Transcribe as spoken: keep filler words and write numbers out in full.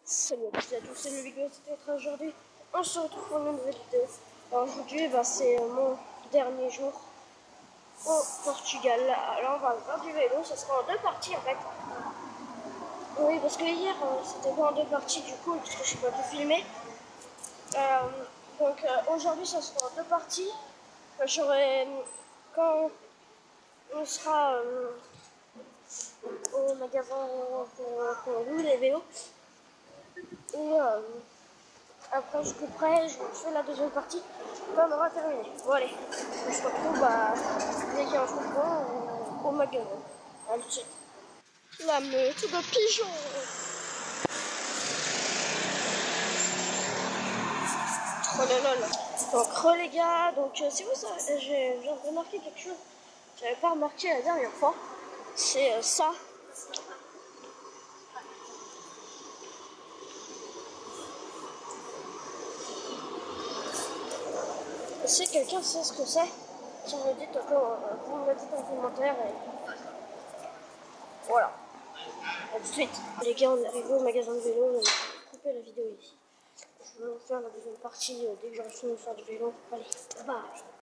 Salut à tous et à tous, c'est le vidéo, c'était aujourd'hui. On se retrouve pour une nouvelle vidéo. Alors aujourd'hui, bah, c'est mon dernier jour au Portugal. Alors on va faire du vélo, ça sera en deux parties en fait. Oui, parce que hier, euh, c'était pas en deux parties du coup, parce que je n'ai pas pu filmer. Euh, donc euh, aujourd'hui, ça sera en deux parties. Enfin, j'aurai, quand on sera euh, au magasin pour loue les vélos, et euh, après je couperai, je fais la deuxième partie quand on aura terminé. Bon allez, je se retrouve bah, dès qu'il y a un coup de poing au, au magasin. Allez, tout de suite. La meute de pigeons. Oh là là là. Donc re les gars, donc euh, si vous savez, je viens de remarquer quelque chose que j'avais pas remarqué la dernière fois, c'est euh, ça. Si quelqu'un sait ce que c'est, si vous me dites, euh, vous me le dites en commentaire et voilà. A tout de suite. Les gars, on est arrivé au magasin de vélo, on va couper la vidéo ici. Je vais vous faire la deuxième partie euh, dès que j'aurai fini de faire du vélo. Allez, bye.